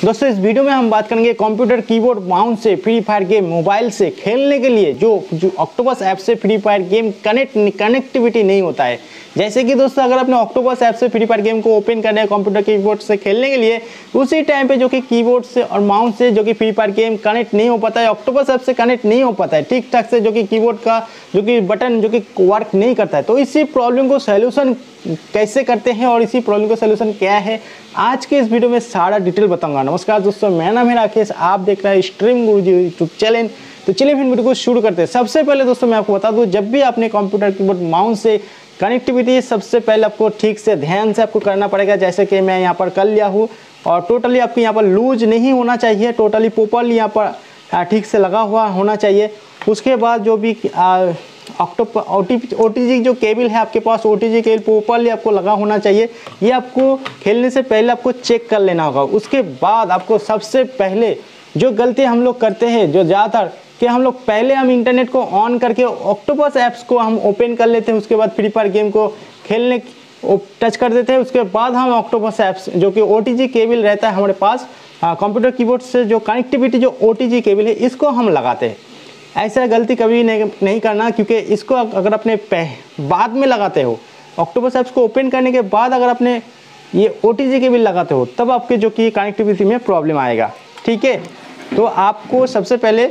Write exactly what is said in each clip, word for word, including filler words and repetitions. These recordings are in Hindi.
दोस्तों इस वीडियो में हम बात करेंगे कंप्यूटर कीबोर्ड माउस से फ्री फायर गेम मोबाइल से खेलने के लिए जो जो ऑक्टोपस ऐप से Free Fire game connect connectivity नहीं होता है। जैसे कि दोस्तों अगर आपने ऑक्टोपस ऐप से फ्री फायर गेम को ओपन करना है कंप्यूटर कीबोर्ड से खेलने के लिए, उसी टाइम पे जो कि कीबोर्ड से और माउस से जो कि फ्री फायर गेम कनेक्ट नहीं हो पाता है, ऑक्टोपस ऐप से कनेक्ट नहीं हो पाता है ठीक ठाक से, जो कि कीबोर्ड का जो कि बटन जो कि वर्क नहीं करता है। तो इसी प्रॉब्लम को सोल्यूशन कैसे करते हैं और इसी प्रॉब्लम का सोल्यूशन क्या है, आज के इस वीडियो में सारा डिटेल बताऊंगा। नमस्कार दोस्तों, मेरा नाम है राकेश, आप देख रहे हैं स्ट्रीम गुरुजी यूट्यूब चैनल। तो चलिए फिर वीडियो को शुरू करते हैं। सबसे पहले दोस्तों मैं आपको बता दूं, जब भी आपने कंप्यूटर कीबोर्ड माउस से कनेक्टिविटी सबसे पहले आपको ठीक से ध्यान से आपको करना पड़ेगा। जैसे कि मैं यहाँ पर कर लिया हूँ और टोटली आपको यहाँ पर लूज नहीं होना चाहिए, टोटली प्रॉपर्ली यहाँ पर ठीक से लगा हुआ होना चाहिए। उसके बाद जो भी ऑक्टोप ओटीजी जो केबल है आपके पास, ओटीजी केबल प्रॉपर्ली आपको लगा होना चाहिए। ये आपको खेलने से पहले आपको चेक कर लेना होगा। उसके बाद आपको सबसे पहले जो गलती हम लोग करते हैं जो ज़्यादातर, कि हम लोग पहले हम इंटरनेट को ऑन करके ऑक्टोपस ऐप्स को हम ओपन कर लेते हैं, उसके बाद फ्री फायर गेम को खेलने टच कर देते हैं। उसके बाद हम ऑक्टोपस ऐप्स जो कि ओटीजी केबल रहता है हमारे पास कंप्यूटर कीबोर्ड से, जो कनेक्टिविटी जो ओटीजी केबल है इसको हम लगाते हैं। ऐसा गलती कभी नहीं, नहीं करना, क्योंकि इसको अगर अपने बाद में लगाते हो, ऑक्टोपस ऐप्स को ओपन करने के बाद अगर अपने ये ओटीजी केबल लगाते हो, तब आपके जो कि कनेक्टिविटी में प्रॉब्लम आएगा। ठीक है, तो आपको सबसे पहले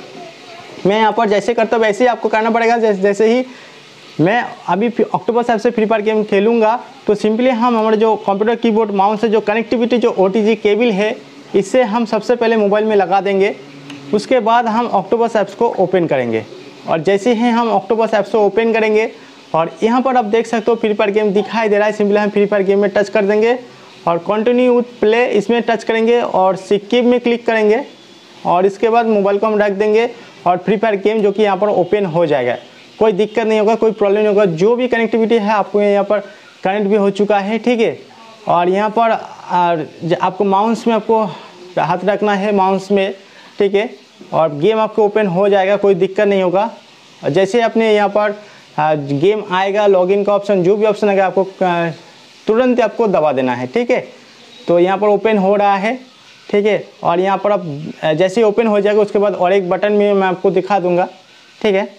मैं यहाँ पर जैसे करता हूँ वैसे ही आपको करना पड़ेगा। जैसे जैसे ही मैं अभी ऑक्टोपस ऐप से फ्री फायर गेम खेलूँगा, तो सिंपली हम हमारे जो कंप्यूटर कीबोर्ड माउस से जो कनेक्टिविटी जो ओटीजी केबल है, इससे हम सबसे पहले मोबाइल में लगा देंगे। उसके बाद हम ऑक्टोपस ऐप्स को ओपन करेंगे और जैसे ही हम ऑक्टोपस ऐप्स को ओपन करेंगे और यहाँ पर आप देख सकते हो फ्री फायर गेम दिखाई दे रहा है। सिंपली हम फ्री फायर गेम में टच कर देंगे और कंटिन्यू विथ प्ले इसमें टच करेंगे और स्किप में क्लिक करेंगे और इसके बाद मोबाइल को हम रख देंगे और फ्री फायर गेम जो कि यहाँ पर ओपन हो जाएगा। कोई दिक्कत नहीं होगा, कोई प्रॉब्लम नहीं होगा। जो भी कनेक्टिविटी है आपको यहाँ पर कनेक्ट भी हो चुका है। ठीक है, और यहाँ पर आपको माउस में आपको हाथ रखना है माउस में, ठीक है, और गेम आपको ओपन हो जाएगा, कोई दिक्कत नहीं होगा। जैसे अपने यहाँ पर गेम आएगा, लॉगिन का ऑप्शन, जो भी ऑप्शन आएगा आपको तुरंत आपको दबा देना है। ठीक है, तो यहाँ पर ओपन हो रहा है। ठीक है, और यहाँ पर आप जैसे ही ओपन हो जाएगा उसके बाद और एक बटन में मैं आपको दिखा दूंगा। ठीक है,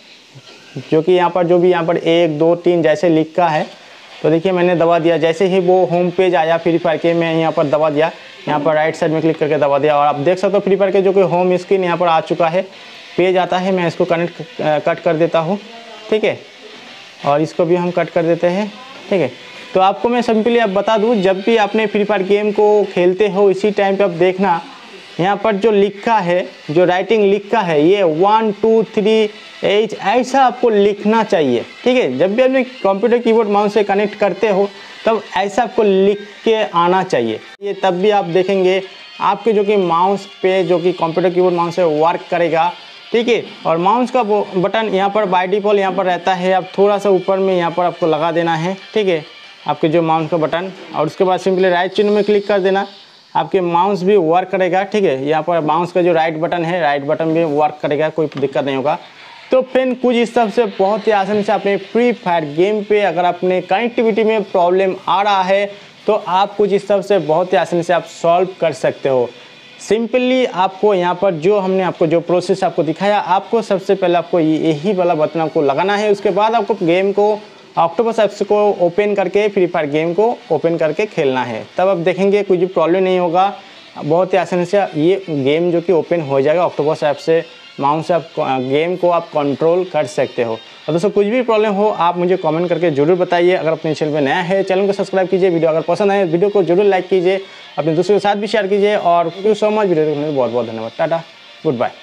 जो कि यहाँ पर जो भी यहाँ पर एक दो तीन जैसे लिखा है, तो देखिए मैंने दबा दिया। जैसे ही वो होम पेज आया फ्री फायर के, मैं यहाँ पर दबा दिया, यहाँ पर राइट साइड में क्लिक करके दबा दिया और आप देख सकते हो फ्री फायर के जो कि होम स्क्रीन यहाँ पर आ चुका है, पेज आता है। मैं इसको कनेक्ट कट कर देता हूँ। ठीक है, और इसको भी हम कट कर देते हैं। ठीक है, तो आपको मैं सिंपली अब बता दूं, जब भी आपने फ्री फायर गेम को खेलते हो इसी टाइम पे आप देखना यहाँ पर जो लिखा है, जो राइटिंग लिखा है, ये वन टू थ्री एच ऐसा आपको लिखना चाहिए। ठीक है, जब भी आपने कंप्यूटर कीबोर्ड माउस से कनेक्ट करते हो तब ऐसा आपको लिख के आना चाहिए। ये तब भी आप देखेंगे आपके जो कि माउस पे जो कि कंप्यूटर कीबोर्ड माउस से वर्क करेगा। ठीक है, और माउस का वो बटन यहाँ पर बाय डिफ़ॉल्ट यहाँ पर रहता है, आप थोड़ा सा ऊपर में यहाँ पर आपको लगा देना है। ठीक है, आपके जो माउस का बटन, और उसके बाद सिंपली राइट चिन्ह में क्लिक कर देना, आपके माउस भी वर्क करेगा। ठीक है, यहाँ पर माउस का जो राइट बटन है, राइट बटन भी वर्क करेगा, कोई दिक्कत नहीं होगा। तो फ्रेंड कुछ इस तरह से बहुत ही आसानी से अपने फ्री फायर गेम पे अगर अपने कनेक्टिविटी में प्रॉब्लम आ रहा है तो आप कुछ इस तरह से बहुत ही आसानी से आप सॉल्व कर सकते हो। सिंपली आपको यहाँ पर जो हमने आपको जो प्रोसेस आपको दिखाया, आपको सबसे पहले आपको यही वाला बटन आपको लगाना है। उसके बाद आपको गेम को ऑक्टोपस ऐप्स को ओपन करके फ्री फायर गेम को ओपन करके खेलना है, तब आप देखेंगे कुछ भी प्रॉब्लम नहीं होगा। बहुत ही आसानी से ये गेम जो कि ओपन हो जाएगा। ऑक्टोपस ऐप से माउस से आप गेम को आप कंट्रोल कर सकते हो। और दोस्तों कुछ भी प्रॉब्लम हो आप मुझे कमेंट करके जरूर बताइए। अगर अपने चैनल पे नया है, चैनल को सब्सक्राइब कीजिए। वीडियो अगर पसंद आए वीडियो को जरूर लाइक कीजिए, अपने दोस्तों के साथ भी शेयर कीजिए। और thank you so much, video देखने के लिए बहुत बहुत धन्यवाद। Tata, good bye.